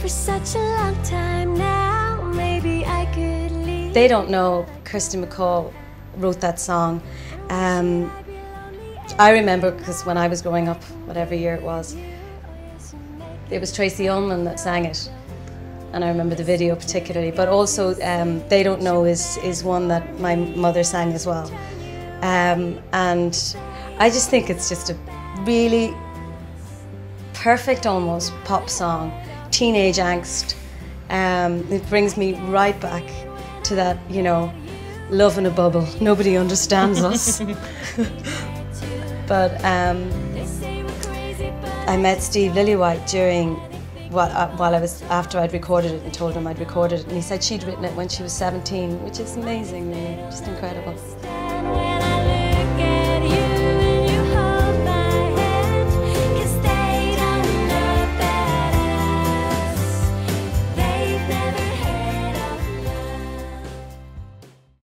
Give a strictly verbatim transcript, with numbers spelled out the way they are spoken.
for such a long time now, maybe I could leave. They don't know Kirsty MacColl wrote that song. Um, I remember, because when I was growing up, whatever year it was, it was Tracy Ullman that sang it. And I remember the video particularly, but also um, They Don't Know is, is one that my mother sang as well. Um, and I just think it's just a really perfect, almost, pop song. Teenage angst. Um, it brings me right back to that, you know, love in a bubble. Nobody understands us. But um, I met Steve Lillywhite during, while, uh, while I was, after I'd recorded it and told him I'd recorded it, and he said she'd written it when she was seventeen, which is amazing, really, just incredible.